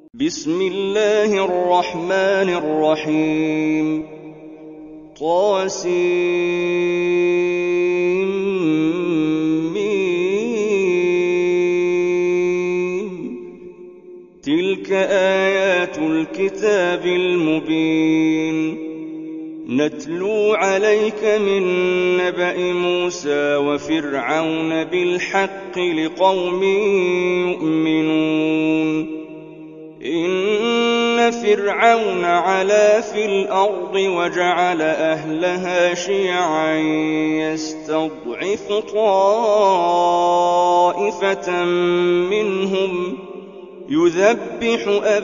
بسم الله الرحمن الرحيم طاسيم تلك آيات الكتاب المبين نتلو عليك من نبأ موسى وفرعون بالحق لقوم يؤمنون إن فرعون علا في الأرض وجعل أهلها شيعا يستضعف طائفة منهم يذبح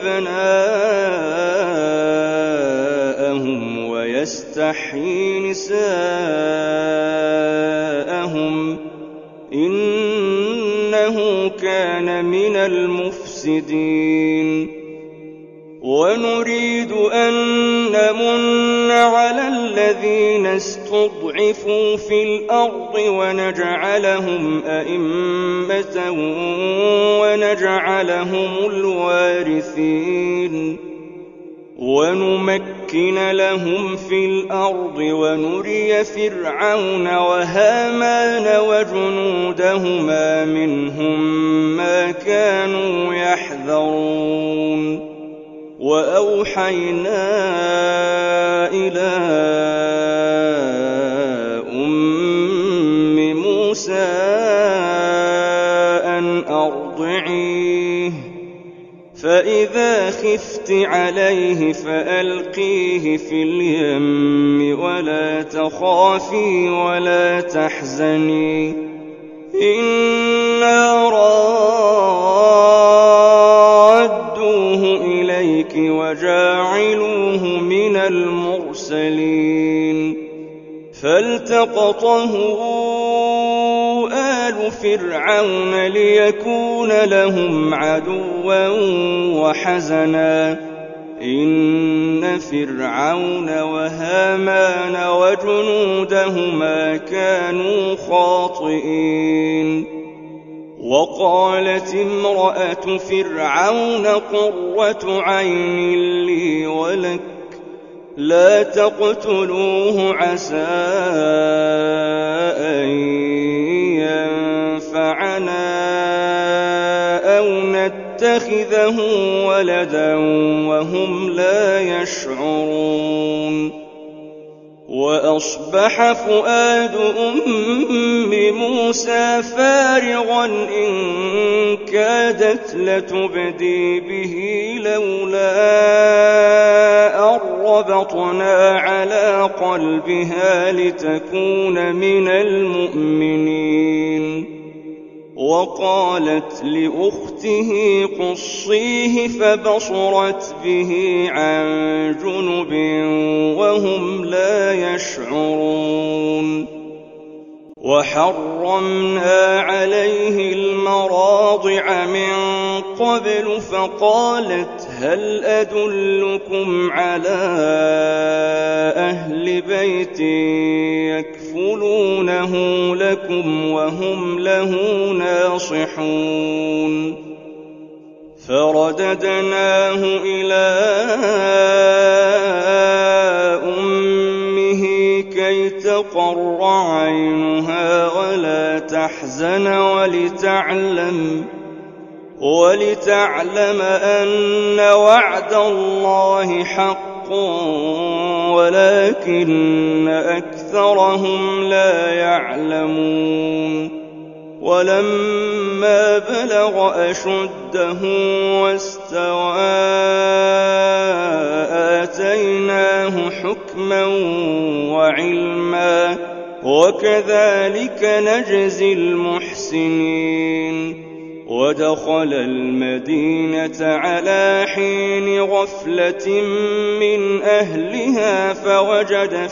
أبناءهم ويستحيي نساءهم إنه كان من المفسدين ونريد أن نمن على الذين استضعفوا في الأرض ونجعلهم أئمة ونجعلهم الوارثين ونمكن لهم في الأرض ونري فرعون وهامان وجنودهما منهم ما كانوا يحذرون وأوحينا إلى أم موسى أن أرضعيه فإذا خفت عليه فألقيه في اليم ولا تخافي ولا تحزني إنا رادوه إليك وجاعلوه من المرسلين فالتقطه آل فرعون ليكون لهم عدوا وحزنا إن فرعون وهامان وجنودهما كانوا خاطئين وقالت امرأة فرعون قرة عين لي ولك لا تقتلوه عسى أن ينفعنا أو نتخذه ولدا وهم لا يشعرون وأصبح فؤاد أم موسى فارغا إن كادت لتبدي به لولا أن ربطنا على قلبها لتكون من المؤمنين وقالت لأخته قصيه فبصرت به عن جنب وهم لا يشعرون وحرمنا عليه المراضع من قبل فقالت هل أدلكم على أهل بيت يكفلونه لكم وهم له ناصحون فرددناه إلى أمه كي تقر عينها ولا تحزن ولتعلم أن وعد الله حق ولكن أكثرهم لا يعلمون ولما بلغ أشده واستوى آتيناه حكما وعلما وكذلك نجزي المحسنين ودخل المدينة على حين غفلة من أهلها فوجد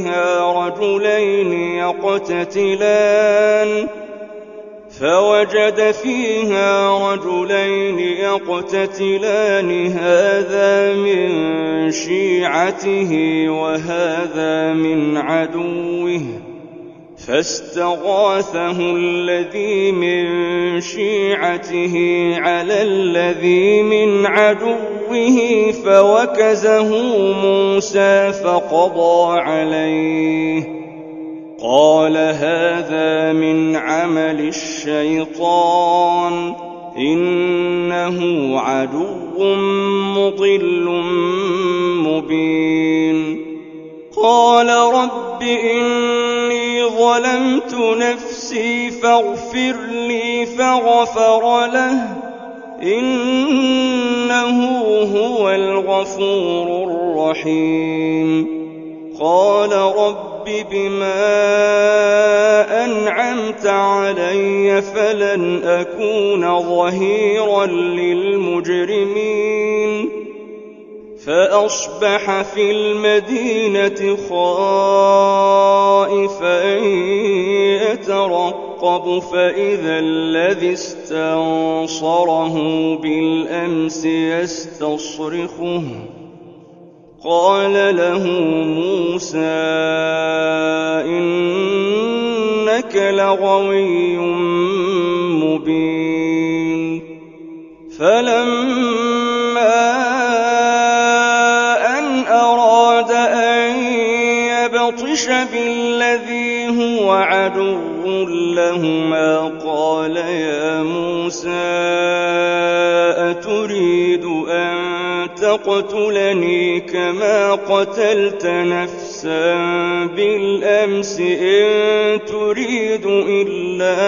فيها رجلين يقتتلان هذا من شيعته وهذا من عدوه فاستغاثه الذي من شيعته على الذي من عدوه فوكزه موسى فقضى عليه قال هذا من عمل الشيطان إنه عدو مضل مبين قال رب إني ظلمت نفسي فاغفر لي فغفر له إنه هو الغفور الرحيم قال رب بما أنعمت علي فلن أكون ظهيرا للمجرمين فأصبح في المدينة خائفا يترقب فإذا الذي استنصره بالأمس يستصرخه قال له موسى إنك لغوي مبين فلما أن أراد أن يبطش بالذي هو عدو لهما قال يا موسى أتريد أن تقتلني كما قتلت نفسا بالأمس إن تريد إلا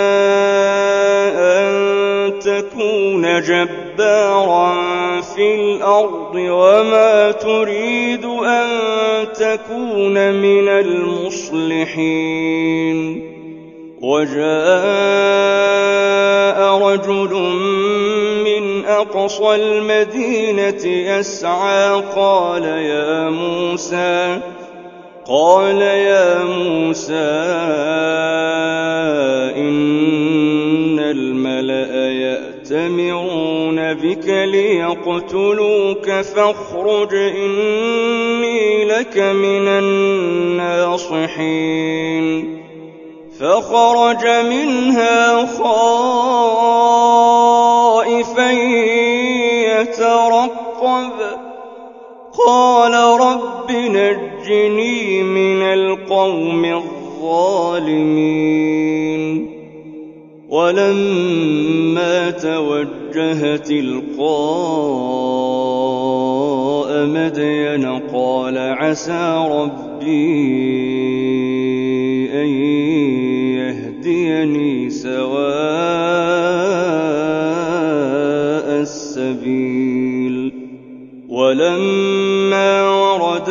أن تكون جبارا في الأرض وما تريد أن تكون من المصلحين وجاء رجل من أقصى المدينة يسعى قال يا موسى إن الملأ يأتمرون بك ليقتلوك فاخرج إني لك من الناصحين فخرج منها خائفا يترقب قال رب نجني من القوم الظالمين ولما توجه تلقاء مدين قال عسى ربي أن يهديني سواء السبيل ولما ورد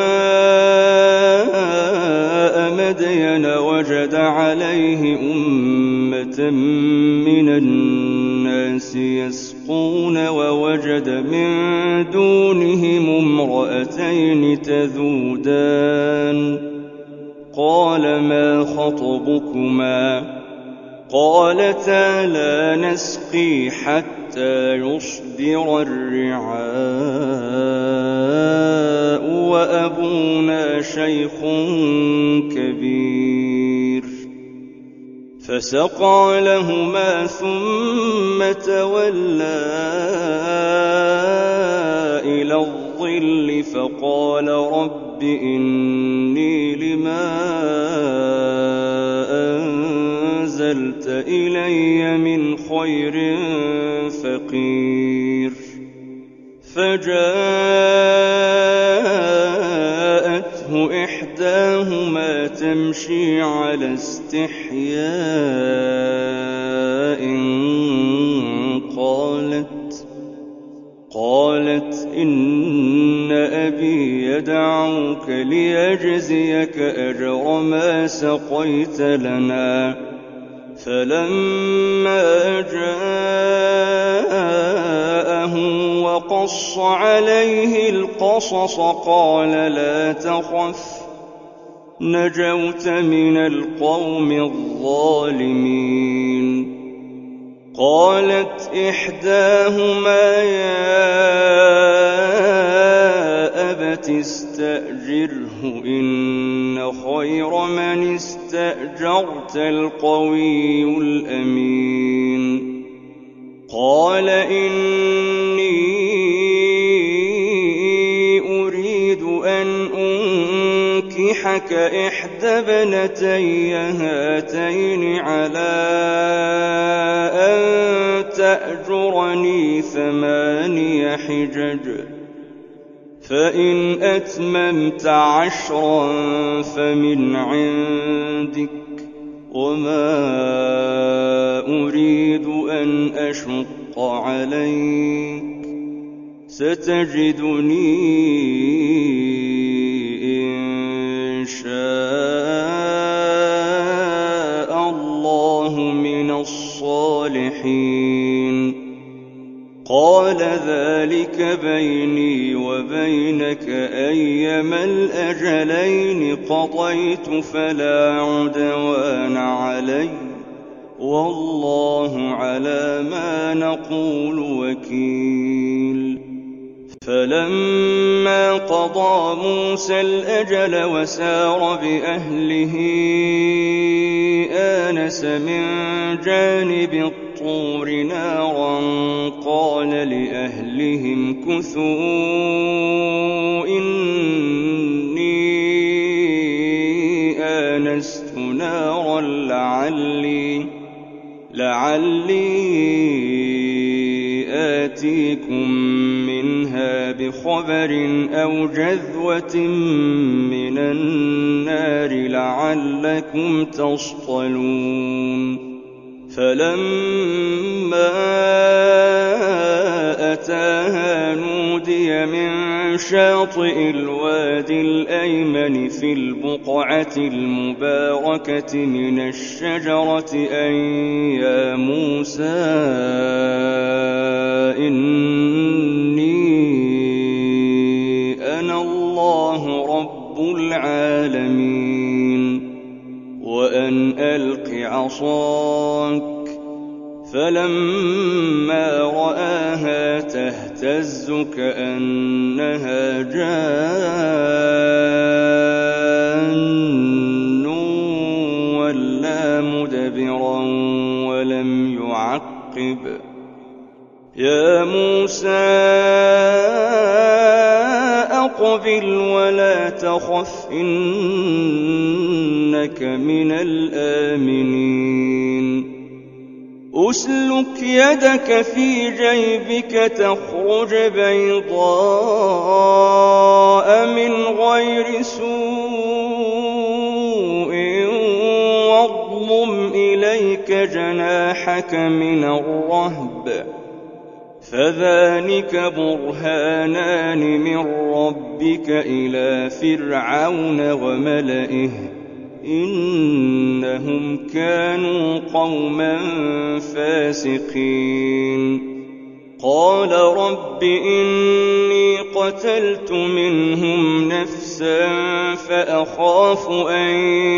ماء مدين وجد عليه أمة من الناس يسقون ووجد من دونهم امرأتين تذودان قال ما خطبكما قالتا لا نسقي حتى يصدر الرعاء وأبونا شيخ كبير فسقى لهما ثم تولى إلى الظل فقال رب إني لما أنزلت إلي من خير فقير فجاءته إحداهما تمشي على استحياء قالت إن أبي يدعوك ليجزيك أجر ما سقيت لنا فلما جاءه وقص عليه القصص قال لا تخف نجوت من القوم الظالمين قالت إحداهما يا أبت استأجره إن خير من استأجره اسْتَأْجَرْتَ الْقَوِيُّ الْأَمِينُ قَالَ إِنِّي أُرِيدُ أَنْ أُنكِحَكَ إِحْدَى ابْنَتَيَّ هَاتَيْنِ عَلَىٰ أَن تَأْجُرَنِي 8 حِجَجٍ فَإِنْ أَتْمَمْتَ 10 فَمِنْ عِندِكَ وَمَا أُرِيدُ أَنْ أَشُقَّ عَلَيْكَ سَتَجِدُنِي إِن شَاءَ اللَّهُ مِنَ الصَّالِحِينَ قَالَ ذَلِكَ بَيْنِي وَبَيْنَكَ أَيَّمَا الْأَجَلَيْنِ قَضَيْتُ فَلَا عُدْوَانَ عَلَيَّ وَاللَّهُ عَلَىٰ مَا نَقُولُ وَكِيلٌ فَلَمَّا قَضَىٰ مُوسَى الْأَجَلَ وَسَارَ بِأَهْلِهِ آنَسَ مِن جَانِبِ الطُّورِ نَارًا قَالَ لِأَهْلِهِ امْكُثُوا إِنِّي آنَسْتُ نَارًا لعلي آتيكم منها بخبر أو جذوة من النار لعلكم تصطلون فلما أتاها نودي من شاطئ الوادي الأيمن في البقعة المباركة من الشجرة أن يا موسى إني أنا الله رب العالمين وأن ألق عصاك فلما رآها تهتز كأنها جان ولا مدبرا ولم يعقب يا موسى أقبل ولا تخف إنك من الآمنين أسلك يدك في جيبك تخرج بيضاء من غير سوء واضمم إليك جناحك من الرهب فذلك برهانان من ربك إلى فرعون وملئه إنهم كانوا قوما فاسقين قال رب إني قتلت منهم نفسا فأخاف أن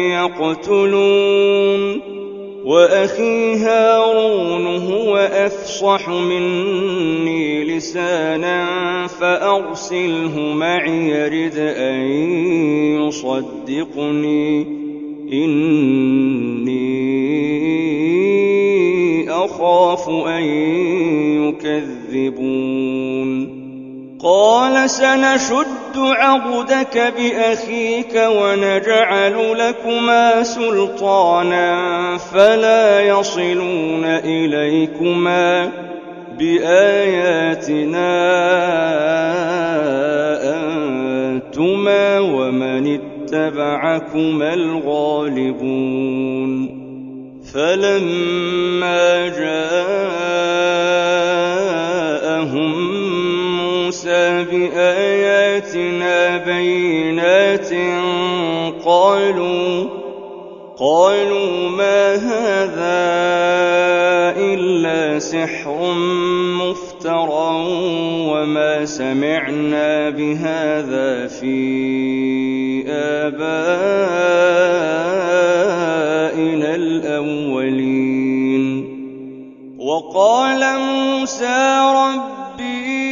يقتلون وأخي هارون هو أفصح مني لسانا فأرسله معي يرد أن يصدقني إني أخاف أن يكذبون قال سنشد عضدك بأخيك ونجعل لكما سلطانا فلا يصلون إليكما بآياتنا أنتما ومن اتبعكما الغالبون فلما جاءهم موسى بآياتنا بينات قالوا ما هذا إلا سحر مفترى وما سمعنا بهذا في آبائنا الأولين وقال موسى ربي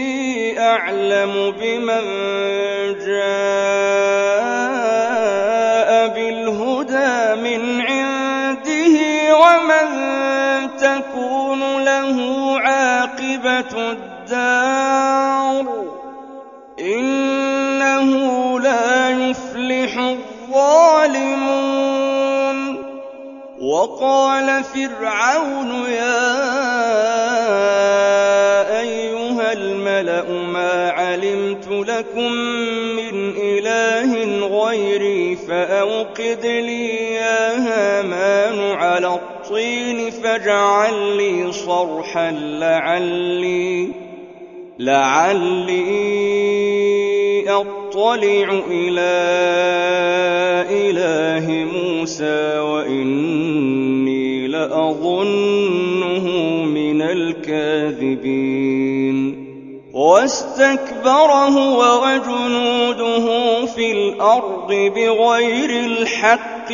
أعلم بمن جاء الهدى من عنده ومن تكون له عاقبة الدار إنه لا يفلح الظالمون. وقال فرعون يا أيها الملأ ما علمت لكم من إله غيري فأوقد لي يا هامان على الطين فاجعل لي صرحا لعلي أطلع إلى إله موسى وإني لأظنه من الكاذبين. واستكبر هو وجنوده في الأرض بغير الحق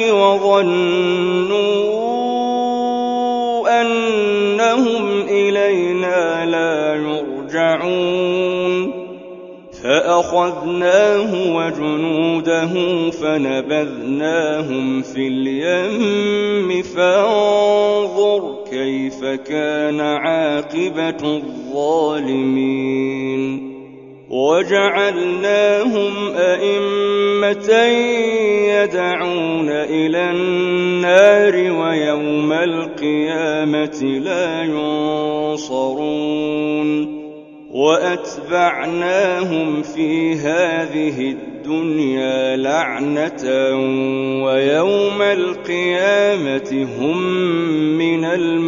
وظنوا أنهم إلينا لا يرجعون فأخذناه وجنوده فنبذناهم في اليم فانظر كيف كان عاقبة الظالمين. وجعلناهم أئمة يدعون إلى النار ويوم القيامة لا ينصرون. وأتبعناهم في هذه الدنيا لعنة ويوم القيامة هم من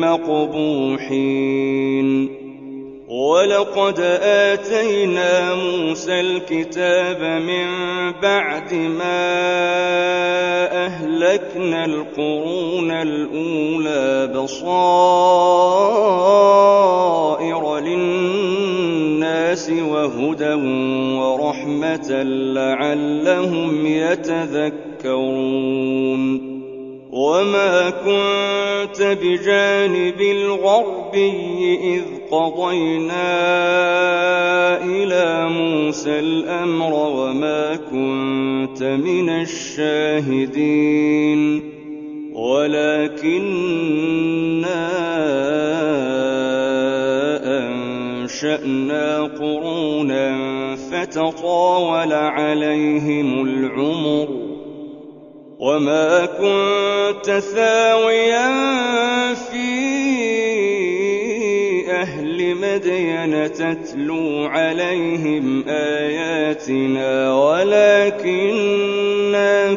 المقبوحين. ولقد آتينا موسى الكتاب من بعد ما أهلكنا القرون الأولى بصائر للناس وهدى ورحمة لعلهم يتذكرون. وما كنت بجانب الغربي إذ قضينا إلى موسى الأمر وما كنت من الشاهدين ولكننا أنشأنا قرونا فتطاول عليهم العمر وما كنت ثاويا في أهل مدين تتلو عليهم آياتنا ولكننا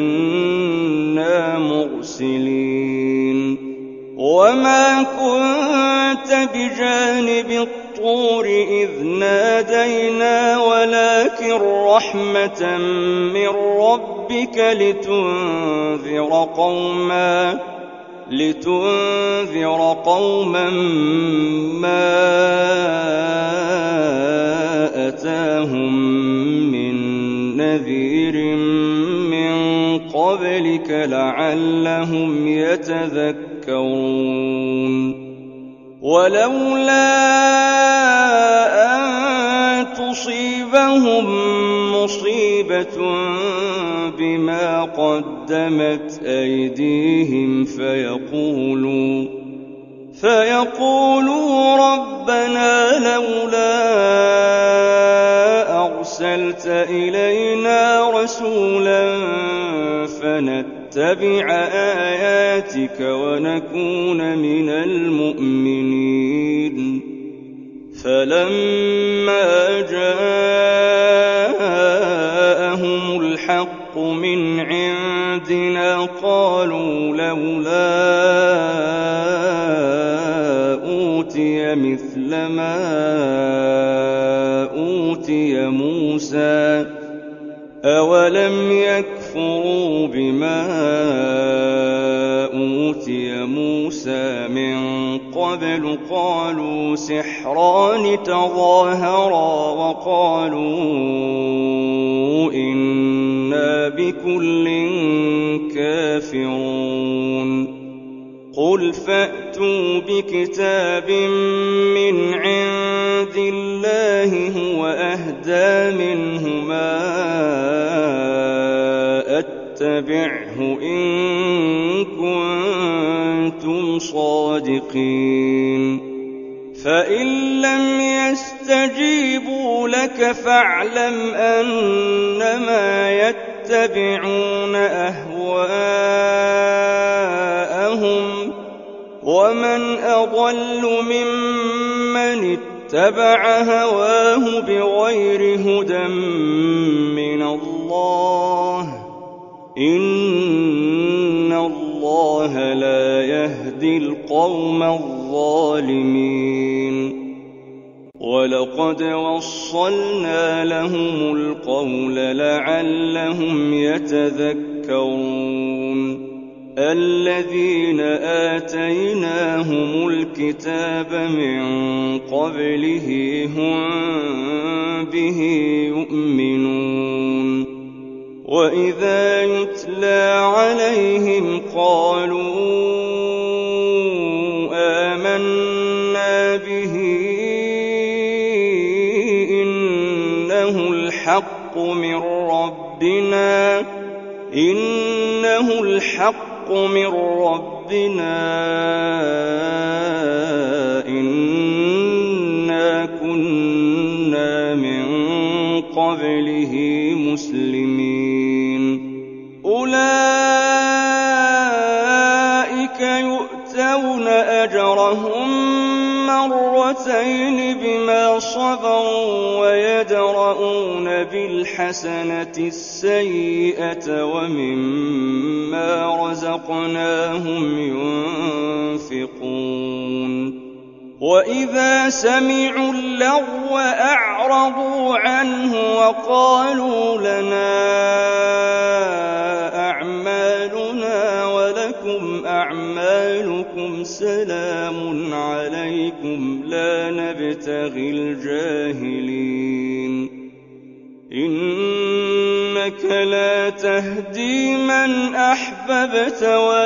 كنا مرسلين. وما كنت بجانب الطور إذ نادينا ولكن رحمة من ربك لتنذر قوما ما أتاهم من نذير من قبلك لعلهم يتذكرون. ولولا أن تصيبهم مصيبة بما قدمت أيديهم فيقولوا ربنا لولا أرسلت إلينا رسولا فنتبع آياتك ونكون من المؤمنين. فلما جاءهم الحق من عندنا قالوا لولا أوتي مثل ما أوتي موسى أولم يكفروا بما أوتي موسى من قبل قالوا سحران تظاهرا وقالوا إنا بكل كافرون. قل فأتوا بكتاب من عند الله هو أهدى منهما أتبعه الصادقين فإن لم يستجيبوا لك فاعلم أنما يتبعون أهواءهم ومن أضل ممن اتبع هواه بغير هدى من الله إن الله لا يهدي القوم الظالمين ولقد وصلنا لهم القول لعلهم يتذكرون الذين آتيناهم الكتاب من قبله هم به يؤمنون وإذا يتلى عليهم قالوا آمنا به إنه الحق من ربنا إنا كنا من قبله مسلمين أولئك يؤتون أجرهم مرتين بما صبروا ويدرؤون بالحسنة السيئة ومما رزقناهم ينفقون وإذا سمعوا اللغو أعرضوا عنه وقالوا لنا أعمالنا ولكم أعمالكم سلام عليكم لا نبتغي الجاهلين إنك لا تهدي من أحببت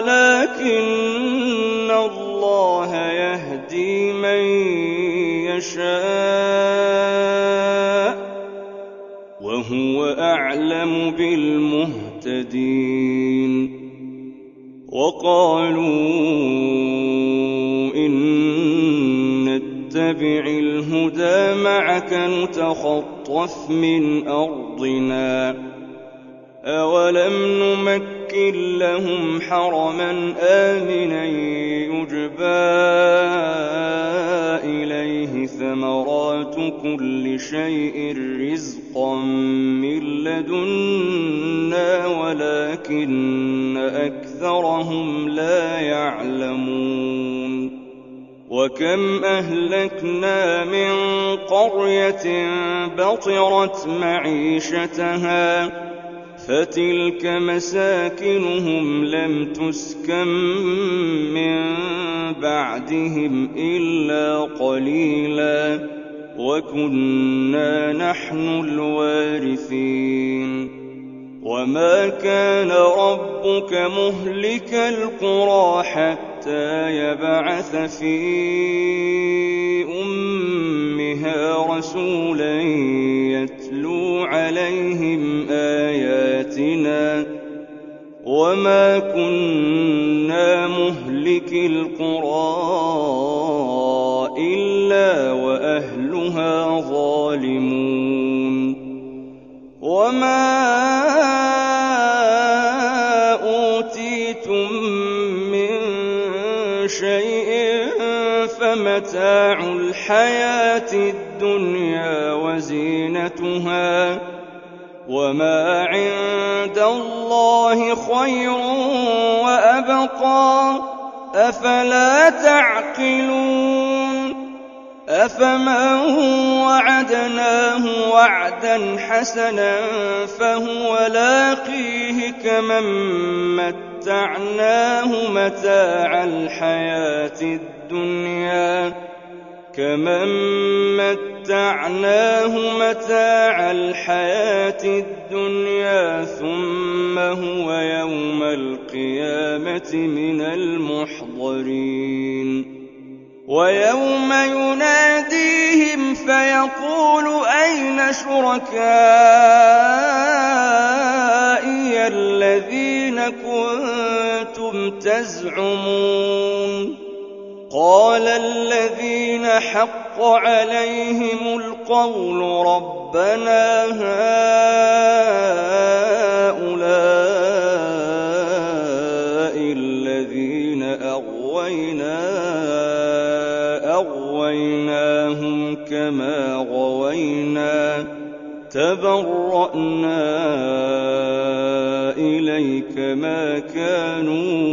ولكن الله يهدي من يشاء وهو أعلم بالمهتدين وقالوا إن نتبع الهدى معك نتخطف من أرضنا أولم نمكن لهم حرما آمنا يجبى إليه ثمرات كل شيء رزقا من لدنا ولكن أكثرهم لا يعلمون وكم أهلكنا من قرية بطرت معيشتها فتلك مساكنهم لم تسكن من بعدهم إلا قليلا وكنا نحن الوارثين وما كان ربك مهلك القرى حتى يبعث في أمها رسولا يتلو عليهم آياتنا وما كنا مهلك القرى إلا وأهلها ظالمون وما أوتيتم من شيء فمتاع الحياة الدنيا وزينتها وما عند الله خير وأبقى أفلا تعقلون أفمن وعدناه وعدا حسنا فهو لاقيه كمن متعناه متاع الحياة الدنيا ثم هو يوم القيامة من المحضرين ويوم يناديهم فيقول أين شركائي الذين كنتم تزعمون قال الذين حق عليهم القول ربنا هؤلاء الذين أغويناهم كما غوينا تبرأنا إليك ما كانوا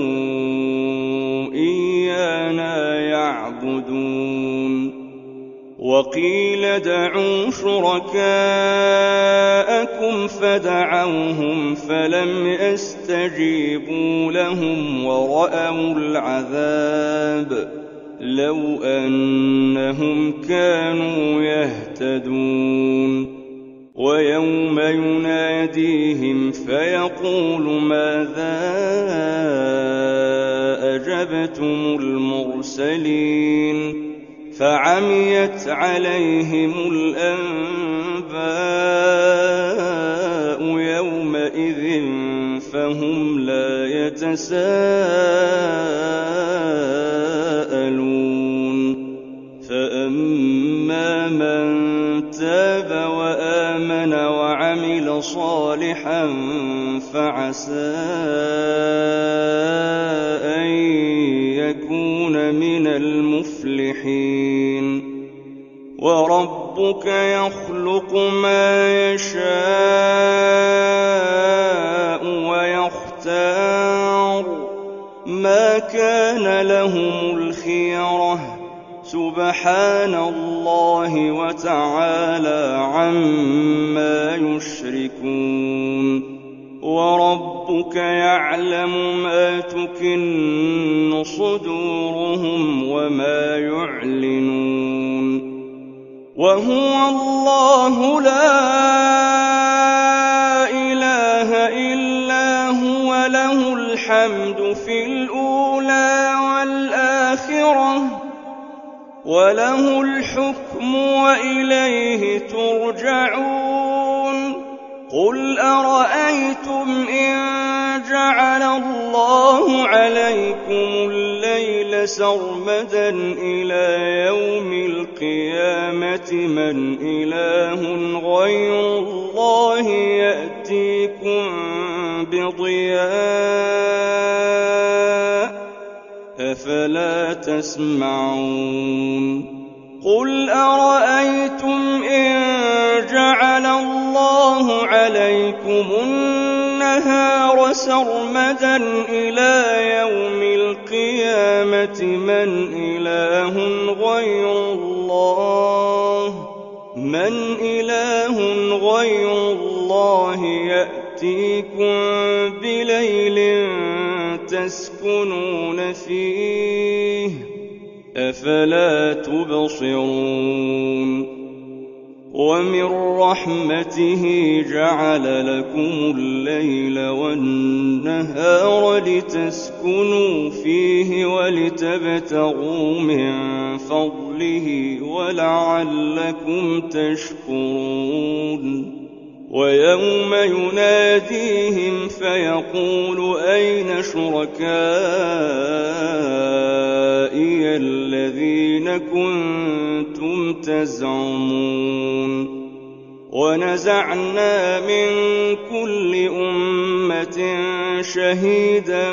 إيانا يعبدون وقيل ادعوا شركاءكم فدعوهم فلم يستجيبوا لهم ورأوا العذاب لو أنهم كانوا يهتدون ويوم يناديهم فيقول ماذا أجبتم المرسلين فعميت عليهم الأنباء يومئذ فهم لا يتساءلون فأما من تاب وآمن وعمل صالحا فعسى أن يكون من المفلحين وربك يخلق ما يشاء ويختار ما كان لهم الخيرة سبحان الله وتعالى عما يشركون وربك يعلم ما تكن صدورهم وما يعلنون وهو الله لا إله إلا هو له الحمد في الأولى والآخرة وله الحكم وإليه ترجعون قل أرأيتم إن جعل الله عليكم الليل سرمدا إلى يوم القيامة من إله غير الله يأتيكم بضياء أفلا تسمعون قل أرأيتم إن جعل الله عليكم النهار سرمدا إلى يوم القيامة من إله غير الله يأتيكم بليل تسكنون فيه أفلا تبصرون ومن رحمته جعل لكم الليل والنهار لتسكنوا فيه ولتبتغوا من فضله ولعلكم تشكرون ويوم يناديهم فيقول أين شركائي الذين كنتم تزعمون ونزعنا من كل أمة شهيدا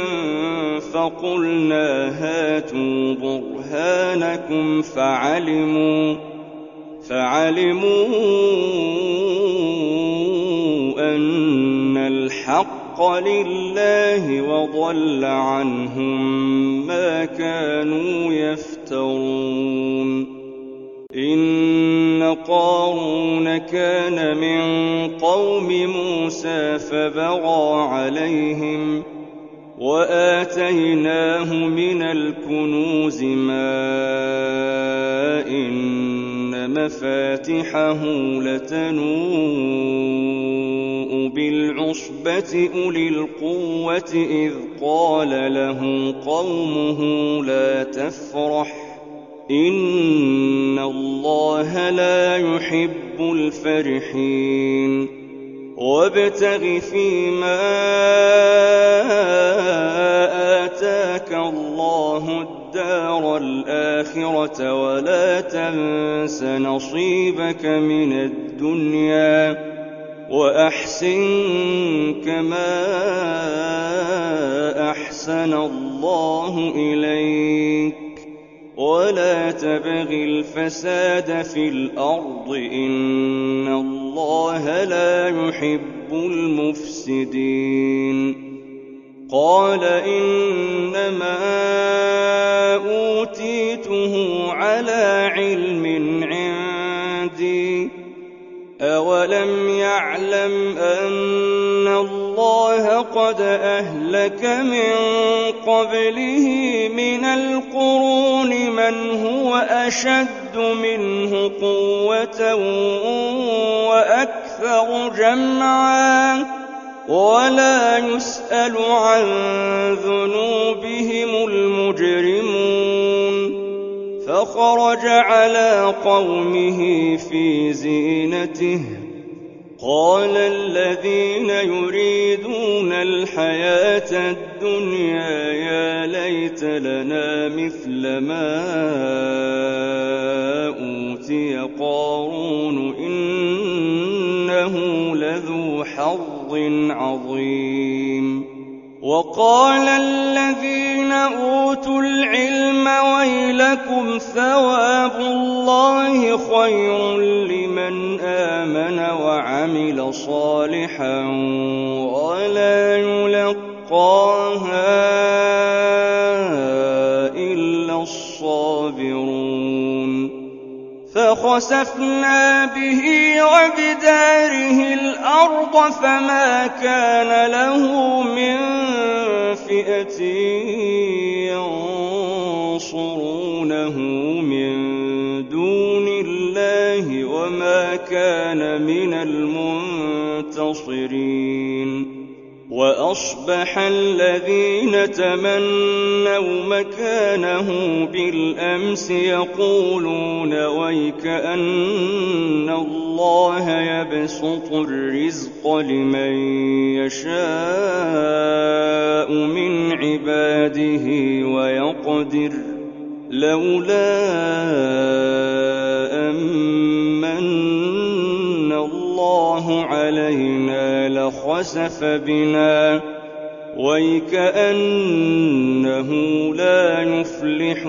فقلنا هاتوا برهانكم فعلموا أن الحق لله وضل عنهم ما كانوا يفترون إن قارون كان من قوم موسى فبغى عليهم وآتيناه من الكنوز ما إن مفاتحه لتنوء بالعصبة أولي القوة إذ قال له قومه لا تفرح إن الله لا يحب الفرحين وابتغ فيما آتاك الله الدار الدار الآخرة ولا تنس نصيبك من الدنيا وأحسن كما أحسن الله إليك ولا تبغ الفساد في الأرض إن الله لا يحب المفسدين قال إنما أوتيته على علم عندي أولم يعلم أن الله قد أهلك من قبله من القرون من هو أشد منه قوة وأكثر جمعا ولا يسأل عن ذنوبهم المجرمون فخرج على قومه في زينته قال الذين يريدون الحياة الدنيا يا ليت لنا مثل ما أوتي قارون إنه لذو حظ عظيم وقال الذين أوتوا العلم ويلكم ثواب الله خير لمن آمن وعمل صالحا ولا يلقاها إلا الصابرون فخسفنا به وبداره الأرض فما كان له من فئة ينصرونه من دون الله وما كان من المنتصرين وأصبح الذين تمنوا مكانه بالأمس يقولون ويكأن الله يبسط الرزق لمن يشاء من عباده ويقدر لولا أمن الله علينا لخسف بنا ويكأنه لا يفلح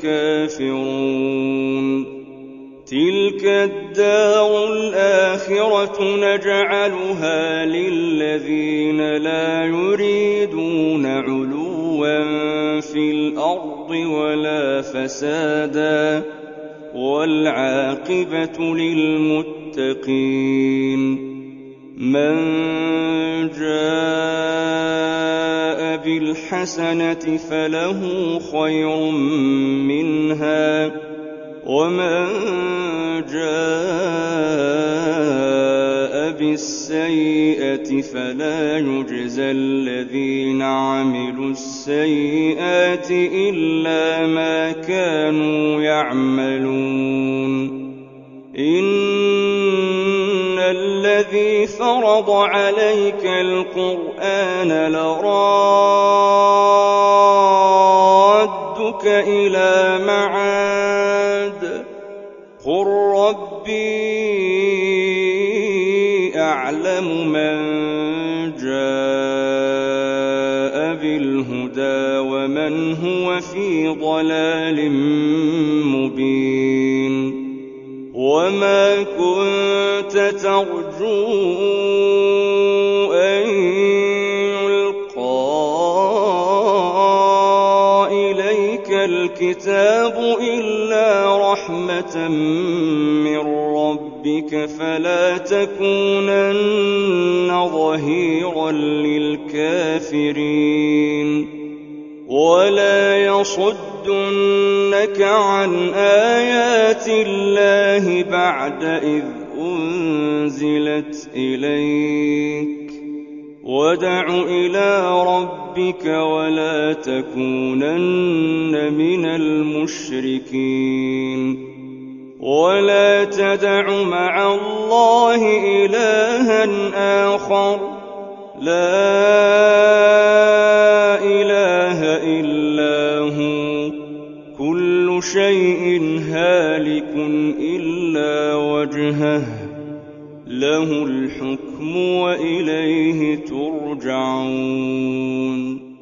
الكافرون تلك الدار الآخرة نجعلها للذين لا يريدون علوا في الأرض ولا فسادا والعاقبة للمتقين من جاء بالحسنة فله خير منها ومن جاء بالسيئة فلا يجزى الذين عملوا السيئات إلا ما كانوا يعملون إن الذي فرض عليك القرآن لرادك إلى معاد قل ربي أعلم من جاء بالهدى ومن هو في ضلال مبين وما كنت ترجو أن يلقى إليك الكتاب إلا رحمة من ربك فلا تكونن ظهيرا للكافرين ولا يصدنك عن آيات الله بعد إذ أنزلت إليك وادع إلى ربك ولا تكونن من المشركين ولا تدع مع الله إلها آخر لا إله إلا هو شيء هالك إلا وجهه له الحكم وإليه ترجعون